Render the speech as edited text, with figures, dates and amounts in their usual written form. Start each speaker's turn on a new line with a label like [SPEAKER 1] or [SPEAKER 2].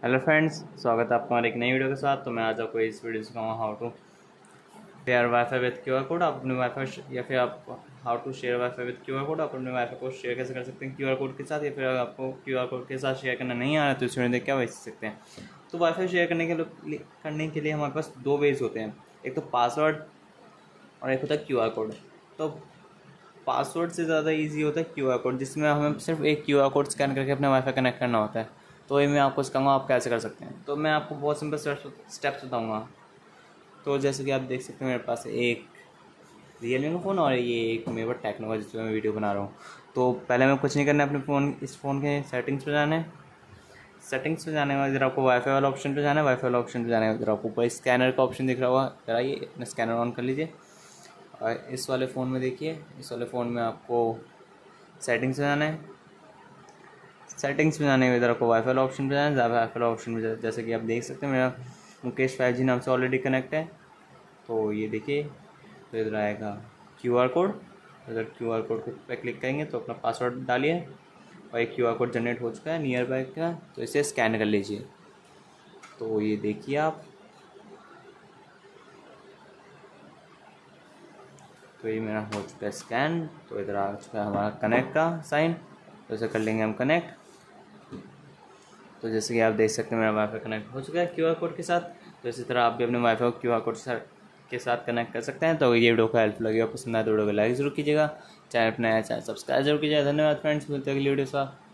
[SPEAKER 1] Hello friends, स्वागत है आपका हमारे एक नई वीडियो के साथ। तो मैं आज आपको इस वीडियो सिखाऊंगा how to share WiFi with QR code. आप अपने वाईफाई या फिर आप how to share WiFi with QR code. आप अपने वाईफाई को शेयर कैसे कर सकते हैं क्यूआर कोड के साथ, या फिर अगर आपको क्यूआर कोड के साथ शेयर करना नहीं आ रहा है तो इस वीडियो देख के आप सीख सकते हैं। तो वाईफाई शेयर करने के लिए हमारे पास दो वेज होते हैं, एक तो पासवर्ड और एक होता है क्यूआर कोड। तो पासवर्ड से ज़्यादा इजी होता है क्यूआर कोड, जिसमें हमें सिर्फ एक क्यूआर कोड स्कैन करके अपने वाईफाई कनेक्ट करना होता है। तो ये मैं आपको सिखाऊंगा आप कैसे कर सकते हैं। तो मैं आपको बहुत सिंपल स्टेप्स बताऊंगा। तो जैसे कि आप देख सकते हैं मेरे पास एक रियलमी का फ़ोन और ये एक मेरे पास टेक्नो का, जिसमें मैं वीडियो बना रहा हूँ। तो पहले मैं कुछ नहीं करना है, अपने इस फ़ोन के सेटिंग्स पे जाना है। सेटिंग्स पे जाने के बाद इधर आपको वाईफाई वाला ऑप्शन पे जाना है। वाईफाई वाला ऑप्शन पे जाने के बाद इधर आपको ऊपर स्कैनर का ऑप्शन दिख रहा होगा, इधर आइए अपना स्कैनर ऑन कर लीजिए। और इस वाले फ़ोन में देखिए, इस वाले फ़ोन में आपको सेटिंग्स में जाना है। सेटिंग्स में जाने के इधर आपको वाईफाई ऑप्शन पे जाना है। वाईफाई ऑप्शन में जैसे कि आप देख सकते हैं मेरा मुकेश 5G नाम से ऑलरेडी कनेक्ट है। तो ये देखिए, तो इधर आएगा क्यूआर कोड। इधर क्यूआर कोड पे क्लिक करेंगे तो अपना पासवर्ड डालिए और एक क्यूआर कोड जनरेट हो चुका है नियर बाय का, तो इसे स्कैन कर लीजिए। तो ये देखिए आप, तो ये मेरा हो चुका है स्कैन। तो इधर आ चुका है हमारा कनेक्ट का साइन, तो इसे कर लेंगे हम कनेक्ट। तो जैसे कि आप देख सकते हैं मेरा वाईफाई कनेक्ट हो चुका है क्यूआर कोड के साथ। तो इसी तरह आप भी अपने वाईफाई को क्यूआर कोड के साथ कनेक्ट कर सकते हैं। तो ये वीडियो को हेल्प लगी, पसंद आए तो वीडियो को लाइक जरूर कीजिएगा, चैनल अपना नया चैनल सब्सक्राइब जरूर कीजिएगा। धन्यवाद फ्रेंड्स, मिलते हैं अगली वीडियो के साथ।